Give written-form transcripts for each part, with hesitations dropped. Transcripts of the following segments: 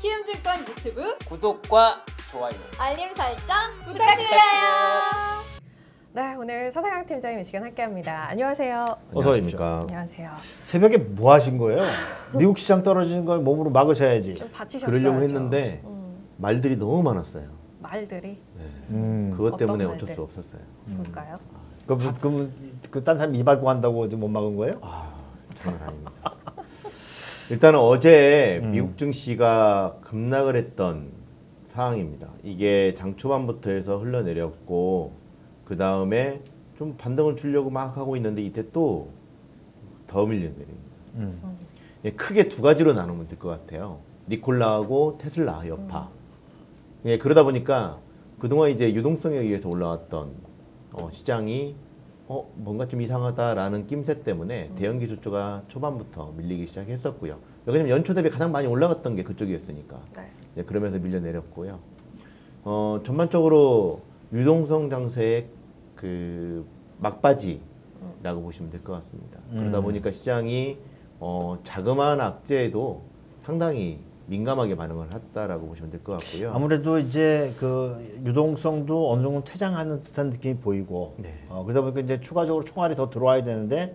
키움증권 유튜브 구독과 좋아요, 알림 설정 부탁드려요. 네, 오늘 서상학 팀장님 이 시간 함께합니다. 안녕하세요. 어서 오십시오. 안녕하세요. 새벽에 뭐 하신 거예요? 미국 시장 떨어지는 걸 몸으로 막으셔야지. 좀 다치셨어요. 그러려고 했는데 말들이 너무 많았어요. 말들이 그것 어떤 때문에 말들? 어쩔 수 없었어요. 볼까요? 그럼 딴 사람이 이 밟고 한다고 못 막은 거예요? 장난 아닙니다. 일단은 어제 미국 증시가 급락을 했던 상황입니다. 이게 장 초반부터 해서 흘러내렸고 그 다음에 좀 반등을 주려고 막 하고 있는데 이때 또 더 밀려내립니다. 예, 크게 두 가지로 나누면 될 것 같아요. 니콜라하고 테슬라 여파. 예, 그러다 보니까 그동안 이제 유동성에 의해서 올라왔던 시장이 뭔가 좀 이상하다라는 낌새 때문에 대형 기술주가 초반부터 밀리기 시작했었고요. 왜냐면 연초 대비 가장 많이 올라갔던 게 그쪽이었으니까. 네. 예, 그러면서 밀려내렸고요. 전반적으로 유동성 장세의 그 막바지라고 보시면 될 것 같습니다. 그러다 보니까 시장이 자그마한 악재에도 상당히 민감하게 반응을 했다라고 보시면 될 것 같고요. 아무래도 이제 그 유동성도 어느 정도 퇴장하는 듯한 느낌이 보이고, 네. 그러다 보니까 이제 추가적으로 총알이 더 들어와야 되는데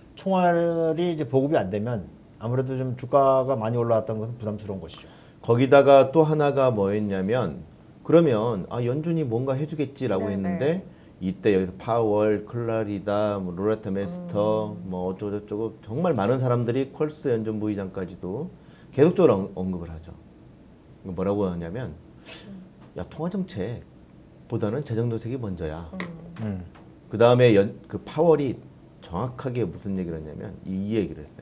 총알이 이제 보급이 안 되면 아무래도 좀 주가가 많이 올라왔던 것은 부담스러운 것이죠. 거기다가 또 하나가 뭐였냐면 그러면 연준이 뭔가 해주겠지라고 네네. 했는데 이때 여기서 파월, 클라리다, 뭐 로레타 메스터, 뭐 어쩌고저쩌고 정말 많은 사람들이 콜스 연준 부의장까지도 계속적으로 언급을 하죠. 뭐라고 하냐면 야 통화정책보다는 재정정책이 먼저야. 그 다음에 그 파월이 정확하게 무슨 얘기를 했냐면 이 얘기를 했어요.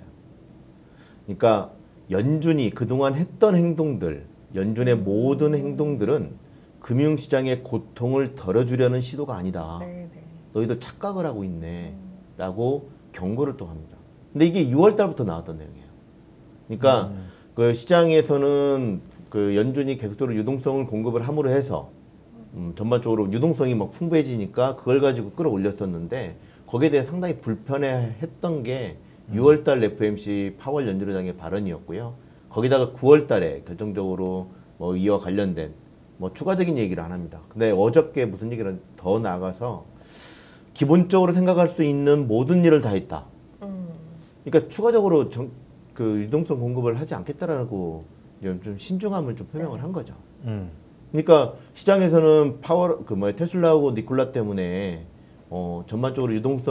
그러니까 연준이 그동안 했던 행동들, 연준의 모든 행동들은 금융시장의 고통을 덜어주려는 시도가 아니다. 네. 너희들 착각을 하고 있네. 라고 경고를 또 합니다. 근데 이게 6월 달부터 나왔던 내용이에요. 그러니까 그 시장에서는 그 연준이 계속적으로 유동성을 공급을 함으로 해서 전반적으로 유동성이 막 풍부해지니까 그걸 가지고 끌어올렸었는데 거기에 대해 상당히 불편해했던 게 6월달 FOMC 파월 연준의장의 발언이었고요. 거기다가 9월달에 결정적으로 뭐 이와 관련된 뭐 추가적인 얘기를 안 합니다. 근데 어저께 무슨 얘기를 더 나가서 기본적으로 생각할 수 있는 모든 일을 다 했다. 그러니까 추가적으로 그 유동성 공급을 하지 않겠다라고 좀 신중함을 좀 표명을 한 거죠. 그러니까 시장에서는 테슬라하고 니콜라 때문에 전반적으로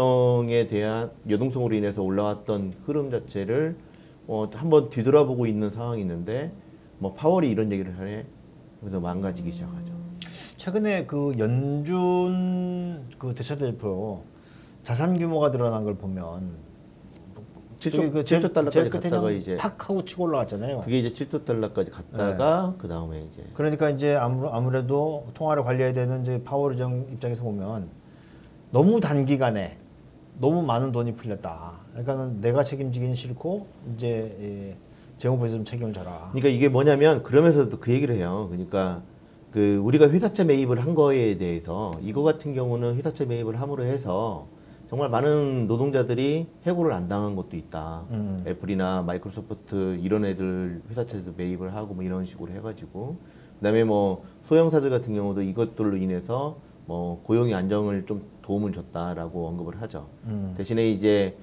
유동성으로 인해서 올라왔던 흐름 자체를 한번 뒤돌아보고 있는 상황이 있는데 뭐 파월이 이런 얘기를 하네. 그래서 망가지기 시작하죠. 최근에 그 연준 그 대차대표 자산 규모가 드러난 걸 보면 7조 달러까지 갔다가 이제 팍 하고 치고 올라갔잖아요. 그게 이제 7조 달러까지 갔다가 그 다음에 이제 그러니까 이제 아무래도 통화를 관리해야 되는 이제 파월 의장 입장에서 보면 너무 단기간에 너무 많은 돈이 풀렸다. 그러니까는 내가 책임지기는 싫고 이제 재무부에서 좀 책임을 져라. 그러니까 이게 뭐냐면 그러면서도 그 얘기를 해요. 그러니까 그 우리가 회사채 매입을 한 거에 대해서 이거 같은 경우는 회사채 매입을 함으로 해서 정말 많은 노동자들이 해고를 안 당한 것도 있다. 애플이나 마이크로소프트 이런 애들 회사채도 매입을 하고 뭐 이런 식으로 해가지고 그다음에 뭐 소형사들 같은 경우도 이것들로 인해서 뭐 고용의 안정을 좀 도움을 줬다라고 언급을 하죠. 대신에 이제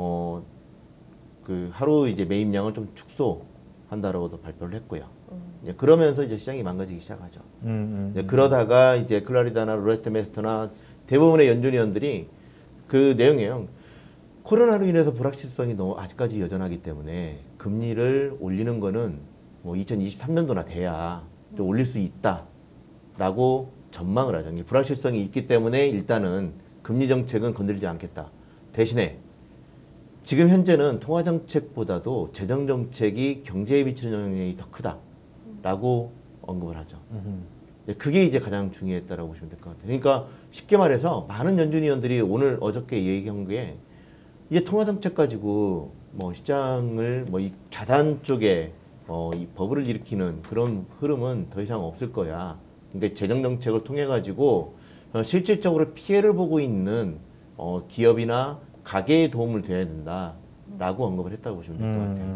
그 하루 이제 매입량을 좀 축소한다라고도 발표를 했고요. 그러면서 이제 시장이 망가지기 시작하죠. 그러다가 이제 클라리다나 로레타 메스터나 대부분의 연준위원들이 그 내용이에요. 코로나로 인해서 불확실성이 너무 아직까지 여전하기 때문에 금리를 올리는 거는 뭐 2023년도나 돼야 좀 올릴 수 있다라고 전망을 하죠. 불확실성이 있기 때문에 일단은 금리 정책은 건드리지 않겠다. 대신에 지금 현재는 통화 정책보다도 재정 정책이 경제에 미치는 영향이 더 크다라고 언급을 하죠. 그게 이제 가장 중요했다라고 보시면 될 것 같아요. 그러니까 쉽게 말해서 많은 연준위원들이 오늘 어저께 얘기한 게 이제 통화 정책 가지고 뭐 시장을 뭐 이 자산 쪽에 이 버블을 일으키는 그런 흐름은 더 이상 없을 거야. 그러니까 재정 정책을 통해 가지고 실질적으로 피해를 보고 있는 기업이나 가계에 도움을 줘야 된다라고 언급을 했다고 보시면 될 것 같아요.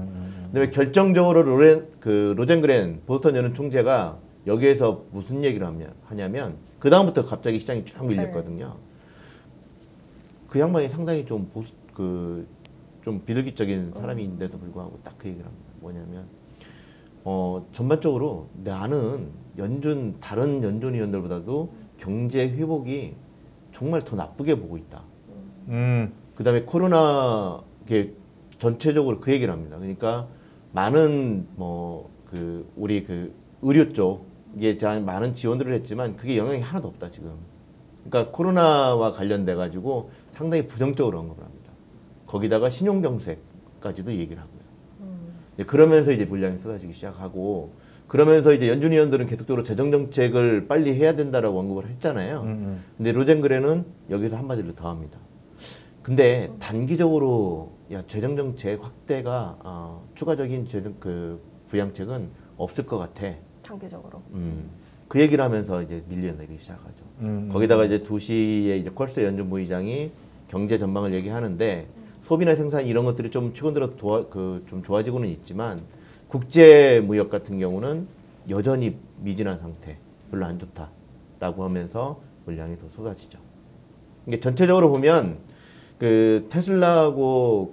그다음에 결정적으로 로젠그렌 보스턴 연은 총재가 여기에서 무슨 얘기를 하냐면 그 다음부터 갑자기 시장이 쭉 밀렸거든요. 그 양반이 상당히 좀 좀 비둘기적인 사람인데도 불구하고 딱 그 얘기를 합니다. 뭐냐면 전반적으로 나는 다른 연준 위원들보다도 경제 회복이 정말 더 나쁘게 보고 있다. 그다음에 코로나 전체적으로 그 얘기를 합니다. 그러니까 많은 우리 의료 쪽에 대한 많은 지원들을 했지만 그게 영향이 하나도 없다 지금. 그러니까 코로나와 관련돼 가지고 상당히 부정적으로 언급을 합니다. 거기다가 신용 정책까지도 얘기를 하고요. 그러면서 이제 물량이 쏟아지기 시작하고 그러면서 이제 연준 위원들은 계속적으로 재정 정책을 빨리 해야 된다라고 언급을 했잖아요. 근데 로젠그렌은 여기서 한마디를 더 합니다. 근데 단기적으로 재정 정책 확대가 추가적인 부양책은 없을 것 같아. 장기적으로. 그 얘기를 하면서 이제 밀려내기 시작하죠. 거기다가 이제 2시에 이제 콜스 연준 부의장이 경제 전망을 얘기하는데 소비나 생산 이런 것들이 좀 최근 들어 좀 좋아지고는 있지만 국제 무역 같은 경우는 여전히 미진한 상태, 별로 안 좋다라고 하면서 물량이 더 쏟아지죠. 이게 전체적으로 보면 테슬라하고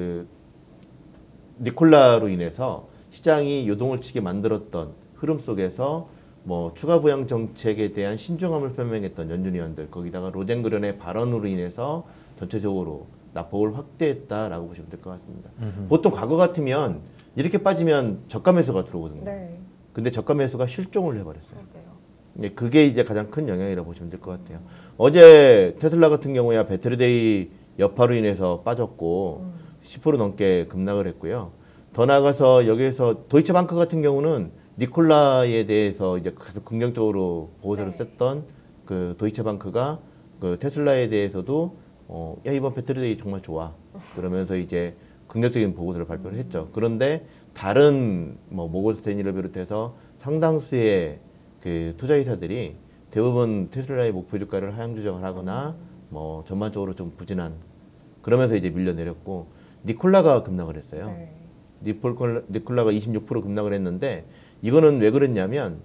니콜라로 인해서 시장이 요동을 치게 만들었던 흐름 속에서 추가 부양 정책에 대한 신중함을 표명했던 연준 위원들, 거기다가 로젠그렌의 발언으로 인해서 전체적으로 낙폭을 확대했다라고 보시면 될 것 같습니다. 보통 과거 같으면 이렇게 빠지면 저가 매수가 들어오거든요. 네. 근데 저가 매수가 실종을 해버렸어요. 그러게요. 그게 이제 가장 큰 영향이라고 보시면 될 것 같아요. 어제 테슬라 같은 경우야 배터리데이 여파로 인해서 빠졌고 10% 넘게 급락을 했고요. 더 나아가서 여기에서 도이체방크 같은 경우는 니콜라에 대해서 이제 계속 긍정적으로 보고서를 썼던 도이체방크가 테슬라에 대해서도 이번 배터리데이 정말 좋아. 그러면서 이제 긍정적인 보고서를 발표를 했죠. 그런데 다른 모건 스탠리를 비롯해서 상당수의 투자이사들이 대부분 테슬라의 목표 주가를 하향 조정을 하거나 전반적으로 좀 부진한 그러면서 이제 밀려내렸고 니콜라가 급락을 했어요. 네. 니콜라가 26% 급락을 했는데 이거는 왜 그랬냐면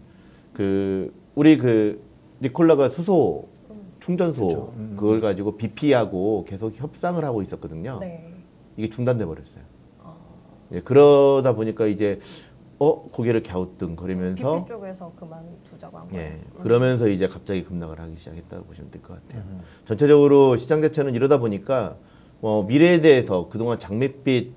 우리 니콜라가 수소 충전소 그렇죠. 그걸 가지고 BP하고 계속 협상을 하고 있었거든요. 네. 이게 중단돼 버렸어요. 그러다 보니까 이제 고개를 갸우뚱거리면서 BP 쪽에서 그만두자고 한 거예요. 예, 그러면서 이제 갑자기 급락을 하기 시작했다고 보시면 될 것 같아요. 전체적으로 시장 자체는 이러다 보니까 미래에 대해서 그동안 장밋빛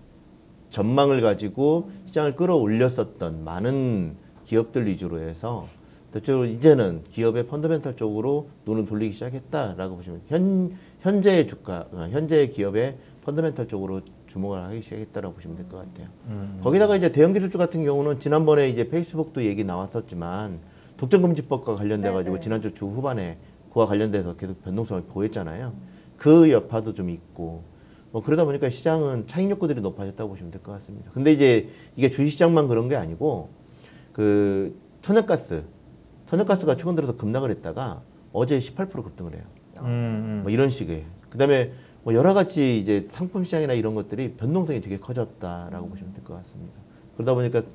전망을 가지고 시장을 끌어올렸었던 많은 기업들 위주로 해서 대체로 이제는 기업의 펀더멘탈 쪽으로 눈을 돌리기 시작했다라고 보시면 현재의 주가, 현재의 기업의 펀더멘탈 쪽으로 주목을 하기 시작했다라고 보시면 될 것 같아요. 거기다가 이제 대형 기술주 같은 경우는 지난번에 이제 페이스북도 얘기 나왔었지만 독점금지법과 관련돼 가지고 지난주 주 후반에 그와 관련돼서 계속 변동성을 보였잖아요. 그 여파도 좀 있고 그러다 보니까 시장은 차익 욕구들이 높아졌다고 보시면 될 것 같습니다. 근데 이제 이게 주식시장만 그런 게 아니고 천연가스가 최근 들어서 급락을 했다가 어제 18% 급등을 해요. 이런 식의. 그다음에 여러 가지 이제 상품 시장이나 이런 것들이 변동성이 되게 커졌다라고 보시면 될 것 같습니다. 그러다 보니까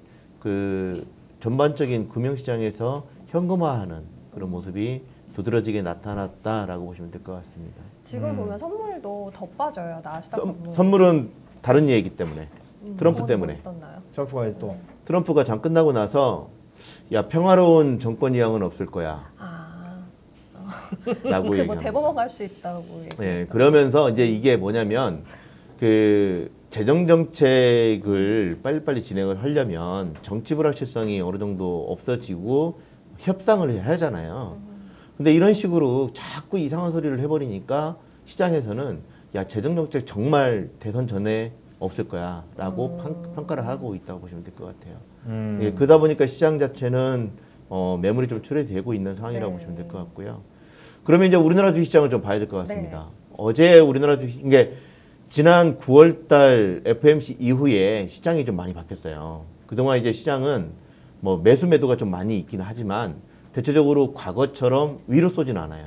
전반적인 금융시장에서 현금화하는 그런 모습이 두드러지게 나타났다라고 보시면 될 것 같습니다. 지금 보면 선물도 더 빠져요. 나스닥 선물은 다른 얘기 때문에 트럼프 때문에. 있었나요? 트럼프가 또 트럼프가 장 끝나고 나서 평화로운 정권 이양은 없을 거야. 라고 얘기합니다. 대법원 갈 수 있다고 얘기해요. 네, 그러면서 이제 이게 뭐냐면 재정 정책을 빨리빨리 진행을 하려면 정치 불확실성이 어느 정도 없어지고 협상을 해야 하잖아요. 근데 이런 식으로 자꾸 이상한 소리를 해버리니까 시장에서는 재정 정책 정말 대선 전에 없을 거야 라고 평가를 하고 있다고 보시면 될 것 같아요. 그러다 보니까 시장 자체는 매물이 좀 출회되고 있는 상황이라고 보시면 될 것 같고요. 그러면 이제 우리나라 주식시장을 좀 봐야 될 것 같습니다. 어제 우리나라 주식, 이게 지난 9월달 FOMC 이후에 시장이 좀 많이 바뀌었어요. 그동안 이제 시장은 매수 매도가 좀 많이 있긴 하지만 대체적으로 과거처럼 위로 쏘지는 않아요.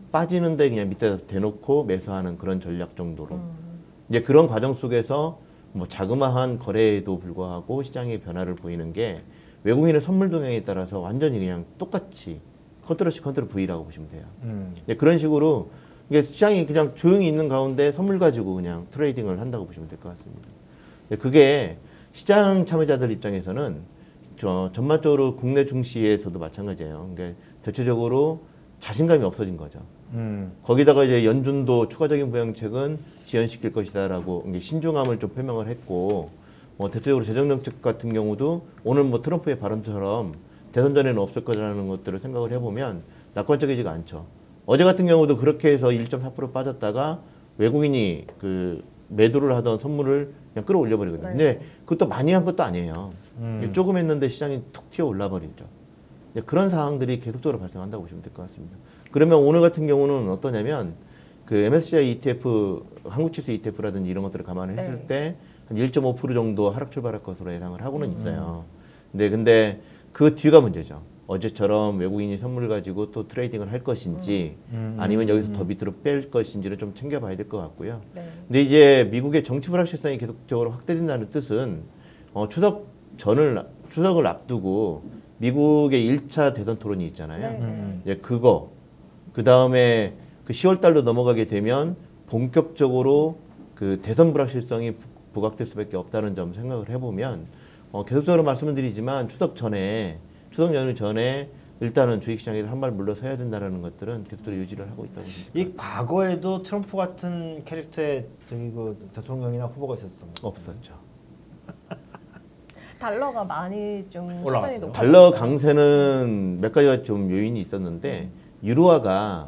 빠지는데 그냥 밑에다 대놓고 매수하는 그런 전략 정도로. 이제 그런 과정 속에서 뭐 자그마한 거래에도 불구하고 시장의 변화를 보이는 게 외국인의 선물 동향에 따라서 완전히 그냥 똑같이 컨트롤 C, 컨트롤 V라고 보시면 돼요. 네, 그런 식으로 이게 시장이 그냥 조용히 있는 가운데 선물 가지고 그냥 트레이딩을 한다고 보시면 될 것 같습니다. 네, 그게 시장 참여자들 입장에서는 전반적으로 국내 증시에서도 마찬가지예요. 그러니까 대체적으로 자신감이 없어진 거죠. 거기다가 이제 연준도 추가적인 부양책은 지연시킬 것이다라고 이제 신중함을 좀 표명을 했고, 대체적으로 재정정책 같은 경우도 오늘 뭐 트럼프의 발언처럼 대선 전에는 없을 거라는 것들을 생각을 해보면 낙관적이지가 않죠. 어제 같은 경우도 그렇게 해서 1.4% 빠졌다가 외국인이 그 매도를 하던 선물을 그냥 끌어올려 버리거든요. 근데 그것도 많이 한 것도 아니에요. 조금 했는데 시장이 툭 튀어 올라 버리죠. 그런 상황들이 계속적으로 발생한다고 보시면 될 것 같습니다. 그러면 오늘 같은 경우는 어떠냐면 그 MSCI ETF, 한국지수 ETF라든지 이런 것들을 감안했을 때 한 1.5% 정도 하락 출발할 것으로 예상을 하고는 있어요. 근데 그 뒤가 문제죠. 어제처럼 외국인이 선물 가지고 또 트레이딩을 할 것인지 아니면 여기서 더 밑으로 뺄 것인지를 좀 챙겨봐야 될 것 같고요. 근데 이제 미국의 정치 불확실성이 계속적으로 확대된다는 뜻은 추석을 앞두고 미국의 1차 대선 토론이 있잖아요. 이제 그 다음에 그 10월 달로 넘어가게 되면 본격적으로 그 대선 불확실성이 부각될 수밖에 없다는 점 생각을 해보면 계속적으로 말씀을 드리지만 추석 연휴 전에 일단은 주식시장에서 한 발 물러서야 된다는 것들은 계속적으로 유지를 하고 있다고 봅니다. 이 과거에도 트럼프 같은 캐릭터의 그 대통령이나 후보가 있었어요? 없었죠. 달러가 많이 좀 올라갔어요. 수준이 높아졌어요. 달러 강세는 몇 가지가 좀 요인이 있었는데 유로화가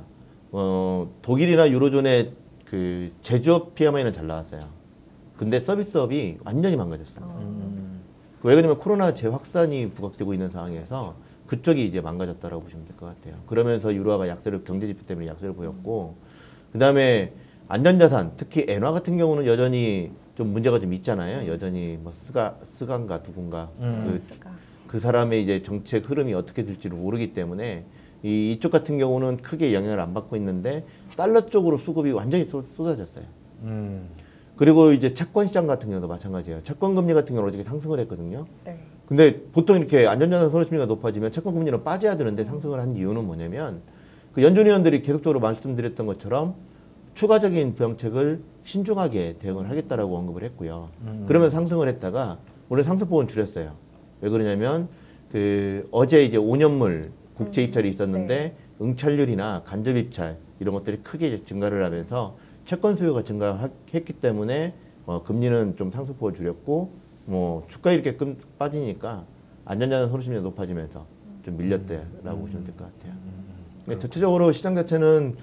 독일이나 유로존의 그 제조업 PMI는 잘 나왔어요. 근데 서비스업이 완전히 망가졌어요. 왜 그러냐면 코로나 재확산이 부각되고 있는 상황에서 그쪽이 이제 망가졌다라고 보시면 될 것 같아요. 그러면서 유로화가 경제 지표 때문에 약세를 보였고, 그 다음에 안전자산, 특히 엔화 같은 경우는 여전히 좀 문제가 좀 있잖아요. 여전히 뭐 스간가 누군가 그 사람의 이제 정책 흐름이 어떻게 될지를 모르기 때문에 이쪽 같은 경우는 크게 영향을 안 받고 있는데 달러 쪽으로 수급이 완전히 쏟아졌어요. 그리고 이제 채권 시장 같은 경우도 마찬가지예요. 채권 금리 같은 경우는 어저께 상승을 했거든요. 근데 보통 이렇게 안전자산 선호 심리가 높아지면 채권 금리는 빠져야 되는데 상승을 한 이유는 뭐냐면 그 연준위원들이 계속적으로 말씀드렸던 것처럼 추가적인 부양책을 신중하게 대응을 하겠다라고 언급을 했고요. 그러면서 상승을 했다가 오늘 상승폭은 줄였어요. 왜 그러냐면 그 어제 이제 5년물 국채 입찰이 있었는데 응찰률이나 간접 입찰 이런 것들이 크게 증가를 하면서 채권 수요가 증가했기 때문에 금리는 좀 상승폭을 줄였고 뭐 주가 이렇게 빠지니까 안전자산 선호 심리가 높아지면서 좀 밀렸대라고 보시면 될 것 같아요. 전체적으로 시장 자체는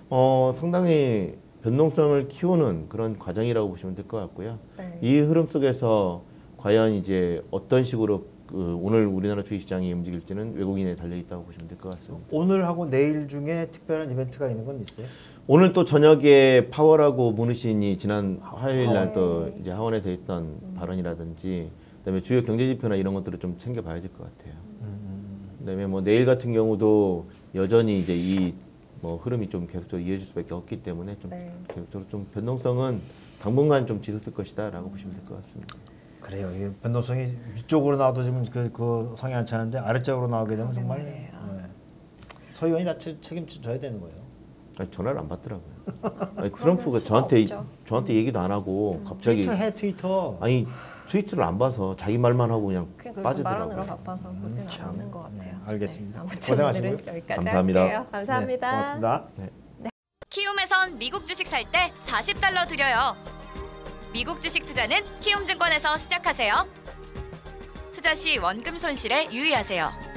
상당히 변동성을 키우는 그런 과정이라고 보시면 될 것 같고요. 이 흐름 속에서 과연 이제 어떤 식으로 오늘 우리나라 주식시장이 움직일지는 외국인에 달려 있다고 보시면 될 것 같습니다. 오늘하고 내일 중에 특별한 이벤트가 있는 건 있어요? 오늘 또 저녁에 파월하고 문우신이 지난 화요일 날 또 이제 하원에서 했던 발언이라든지 그다음에 주요 경제 지표나 이런 것들을 좀 챙겨봐야 될 것 같아요. 그다음에 뭐 내일 같은 경우도 여전히 이제 이 뭐 흐름이 좀 계속적으로 이어질 수밖에 없기 때문에 좀 계속적으로 좀 변동성은 당분간 좀 지속될 것이다라고 보시면 될 것 같습니다. 그래요. 이게 변동성이 위쪽으로 나와도 지금 그 성이 안 차는데 아래쪽으로 나오게 되면 정말 서유원이 다 책임져야 되는 거예요. 아니, 전화를 안 받더라고요. 아니, 트럼프가 저한테 얘기도 안 하고 갑자기 트위터. 아니 트위터를 안 봐서 자기 말만 하고 그냥 빠지더라고요. 말하느라 바빠서 보진 않는 것 같아요. 알겠습니다. 아무튼 고생하시고요. 오늘은 여기까지 감사합니다. 할게요. 감사합니다. 네, 고맙습니다. 키움에선 미국 주식 살 때 40달러 드려요. 미국 주식 투자는 키움증권에서 시작하세요. 투자 시 원금 손실에 유의하세요.